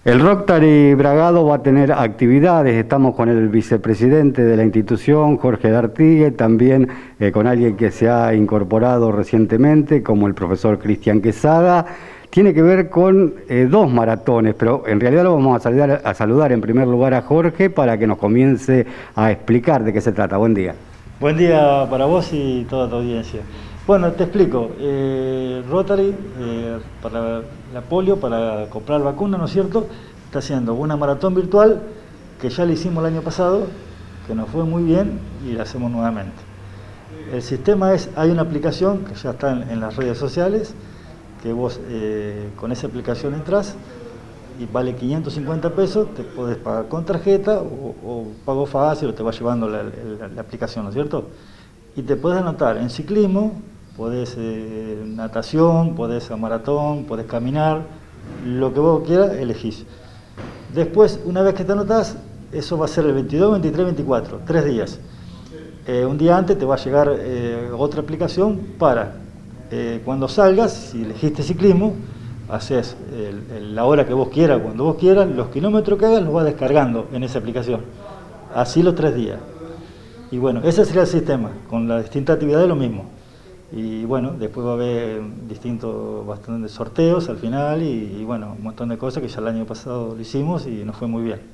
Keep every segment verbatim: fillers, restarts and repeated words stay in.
El Rotary Bragado va a tener actividades, estamos con el vicepresidente de la institución, Jorge D'Artigue, también eh, con alguien que se ha incorporado recientemente, como el profesor Cristian Quesada. Tiene que ver con eh, dos maratones, pero en realidad lo vamos a saludar, a saludar en primer lugar a Jorge para que nos comience a explicar de qué se trata. Buen día. Buen día para vos y toda tu audiencia. Bueno, te explico. Eh, Rotary, eh, para la polio, para comprar vacunas, ¿no es cierto?, está haciendo una maratón virtual que ya la hicimos el año pasado, que nos fue muy bien y la hacemos nuevamente. El sistema es, hay una aplicación que ya está en, en las redes sociales, que vos eh, con esa aplicación entras y vale quinientos cincuenta pesos, te podés pagar con tarjeta o, o pago fácil o te va llevando la, la, la aplicación, ¿no es cierto? Y te podés anotar en ciclismo, podés eh, natación, podés a maratón, podés caminar, lo que vos quieras, elegís. Después, una vez que te anotás, eso va a ser el veintidós, veintitrés, veinticuatro, tres días. Eh, un día antes te va a llegar eh, otra aplicación para, eh, cuando salgas, si elegiste ciclismo, haces el, el, la hora que vos quieras, cuando vos quieras, los kilómetros que hagas los vas descargando en esa aplicación. Así los tres días. Y bueno, ese sería el sistema, con las distintas actividades lo mismo. Y bueno, después va a haber distintos, bastantes sorteos al final y, y bueno, un montón de cosas que ya el año pasado lo hicimos y nos fue muy bien.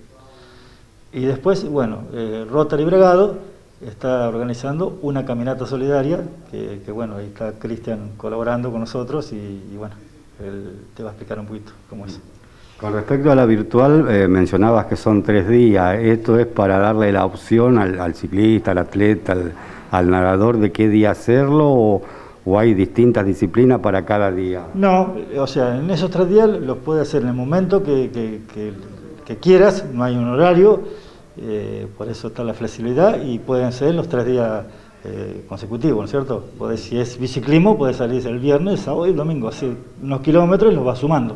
Y después, bueno, eh, Rotary Bragado está organizando una caminata solidaria, que, que bueno, ahí está Cristian colaborando con nosotros y, y bueno, él te va a explicar un poquito cómo es. Con respecto a la virtual, eh, mencionabas que son tres días. ¿Esto es para darle la opción al, al ciclista, al atleta, al, al nadador de qué día hacerlo o, o hay distintas disciplinas para cada día? No, o sea, en esos tres días los puedes hacer en el momento que, que, que, que quieras, no hay un horario, eh, por eso está la flexibilidad y pueden ser los tres días eh, consecutivos, ¿no es cierto? Podés, si es biciclismo, puedes salir el viernes, el sábado y el domingo, así unos kilómetros y los vas sumando.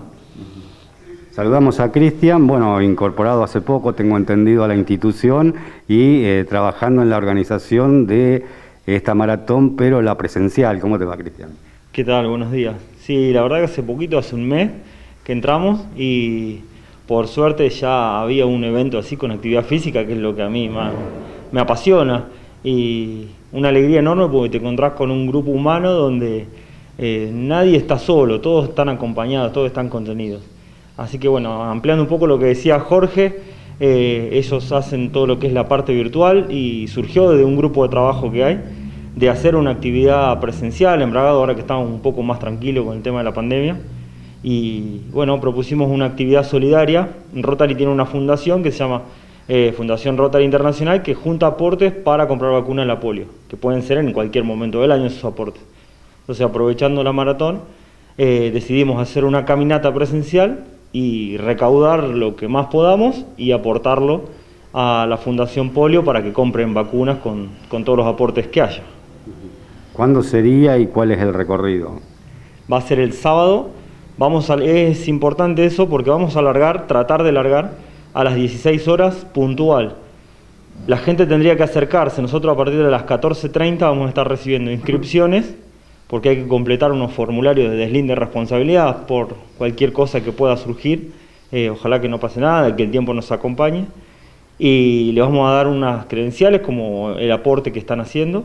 Saludamos a Cristian, bueno, incorporado hace poco, tengo entendido, a la institución y eh, trabajando en la organización de esta maratón, pero la presencial. ¿Cómo te va, Cristian? ¿Qué tal? Buenos días. Sí, la verdad que hace poquito, hace un mes que entramos y por suerte ya había un evento así con actividad física, que es lo que a mí más me apasiona, y una alegría enorme porque te encontrás con un grupo humano donde eh, nadie está solo, todos están acompañados, todos están contenidos. Así que bueno, ampliando un poco lo que decía Jorge, eh, ellos hacen todo lo que es la parte virtual y surgió de un grupo de trabajo que hay, de hacer una actividad presencial en Bragado, ahora que estamos un poco más tranquilos con el tema de la pandemia. Y bueno, propusimos una actividad solidaria. Rotary tiene una fundación que se llama eh, Fundación Rotary Internacional, que junta aportes para comprar vacunas de la polio, que pueden ser en cualquier momento del año esos aportes. Entonces, aprovechando la maratón, eh, decidimos hacer una caminata presencial y recaudar lo que más podamos y aportarlo a la Fundación Polio para que compren vacunas con, con todos los aportes que haya. ¿Cuándo sería y cuál es el recorrido? Va a ser el sábado. Vamos a, es importante eso porque vamos a largar, tratar de largar a las dieciséis horas puntual. La gente tendría que acercarse. Nosotros a partir de las catorce treinta vamos a estar recibiendo inscripciones porque hay que completar unos formularios de deslinde de responsabilidad por cualquier cosa que pueda surgir. Eh, ojalá que no pase nada, que el tiempo nos acompañe. Y le vamos a dar unas credenciales como el aporte que están haciendo.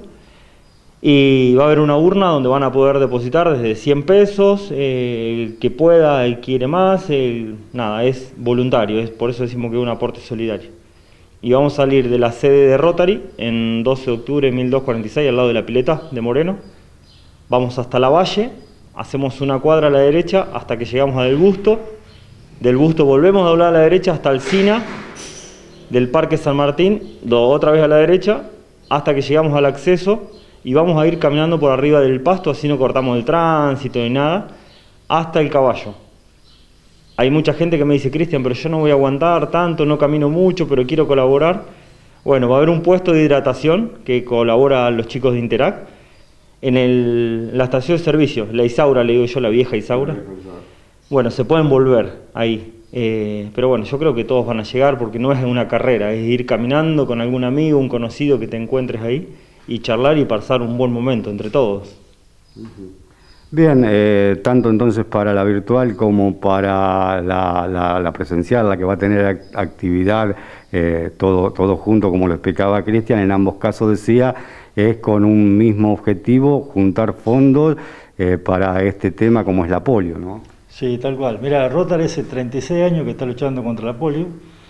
Y va a haber una urna donde van a poder depositar desde cien pesos, eh, el que pueda, el quiere más, el, nada, es voluntario, es por eso decimos que es un aporte solidario. Y vamos a salir de la sede de Rotary en doce de octubre de mil doscientos cuarenta y seis, al lado de la pileta de Moreno. Vamos hasta la Valle, hacemos una cuadra a la derecha hasta que llegamos a Del Busto. Del Busto volvemos a doblar a la derecha hasta Alsina, del Parque San Martín, otra vez a la derecha, hasta que llegamos al acceso y vamos a ir caminando por arriba del pasto, así no cortamos el tránsito ni nada, hasta el Caballo. Hay mucha gente que me dice, Cristian, pero yo no voy a aguantar tanto, no camino mucho, pero quiero colaborar. Bueno, va a haber un puesto de hidratación que colabora los chicos de Interact, en el, la estación de servicio, la Isaura, le digo yo, la vieja Isaura. Bueno, se pueden volver ahí, eh, pero bueno, yo creo que todos van a llegar porque no es una carrera, es ir caminando con algún amigo, un conocido que te encuentres ahí y charlar y pasar un buen momento entre todos. Bien, eh, tanto entonces para la virtual como para la, la, la presencial, la que va a tener actividad, eh, todo, todo junto, como lo explicaba Cristian, en ambos casos decía, es con un mismo objetivo, juntar fondos eh, para este tema como es la polio, ¿no? Sí, tal cual. Mira, Rotary hace treinta y seis años que está luchando contra la polio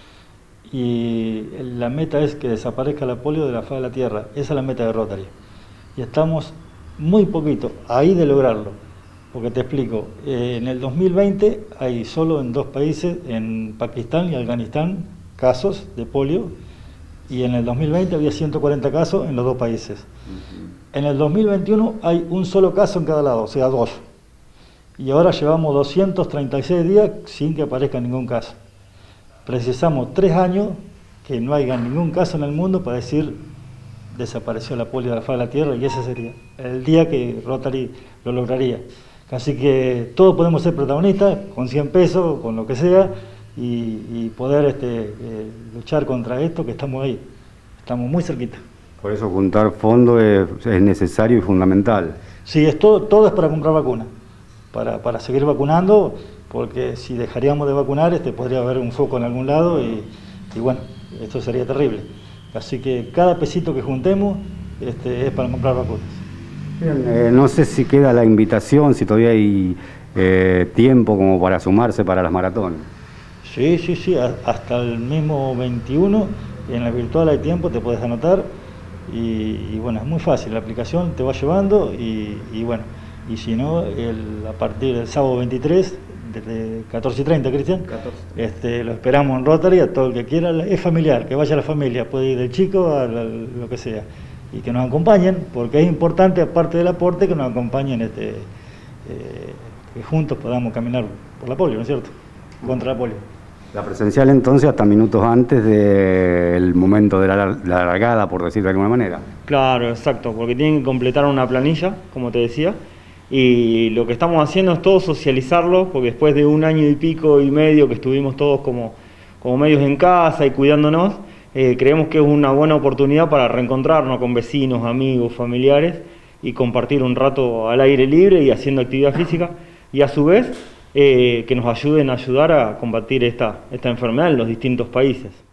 y la meta es que desaparezca la polio de la faz de la tierra. Esa es la meta de Rotary. Y estamos muy poquito ahí de lograrlo, porque te explico, eh, en el dos mil veinte hay solo en dos países, en Pakistán y Afganistán, casos de polio, y en el dos mil veinte había ciento cuarenta casos en los dos países. Uh-huh. En el dos mil veintiuno hay un solo caso en cada lado, o sea, dos. Y ahora llevamos doscientos treinta y seis días sin que aparezca ningún caso. Precisamos tres años que no haya ningún caso en el mundo para decir desapareció la polio de la faz de la tierra, y ese sería el día que Rotary lo lograría. Así que todos podemos ser protagonistas, con cien pesos, con lo que sea, y, y poder este, eh, luchar contra esto, que estamos ahí, estamos muy cerquita. Por eso juntar fondos es, es necesario y fundamental. Sí, es todo, todo es para comprar vacunas, para, para seguir vacunando, porque si dejaríamos de vacunar, este, podría haber un foco en algún lado, y, y bueno, esto sería terrible. Así que cada pesito que juntemos este, es para comprar vacunas. Bien, eh, no sé si queda la invitación, si todavía hay eh, tiempo como para sumarse para las maratones. Sí, sí, sí, a, hasta el mismo veintiuno, en la virtual hay tiempo, te puedes anotar y, y bueno, es muy fácil, la aplicación te va llevando y, y bueno, y si no, el, a partir del sábado veintitrés, desde catorce y treinta, Cristian, este, lo esperamos en Rotary, a todo el que quiera, es familiar, que vaya a la familia, puede ir del chico a la, lo que sea, y que nos acompañen, porque es importante, aparte del aporte, que nos acompañen, este, eh, que juntos podamos caminar por la polio, ¿no es cierto?, contra la polio. La presencial entonces hasta minutos antes del momento de la, la largada, por decir de alguna manera. Claro, exacto, porque tienen que completar una planilla, como te decía, y lo que estamos haciendo es todo socializarlo, porque después de un año y pico y medio que estuvimos todos como, como medios en casa y cuidándonos, eh, creemos que es una buena oportunidad para reencontrarnos con vecinos, amigos, familiares y compartir un rato al aire libre y haciendo actividad física, y a su vez eh, que nos ayuden a ayudar a combatir esta, esta enfermedad en los distintos países.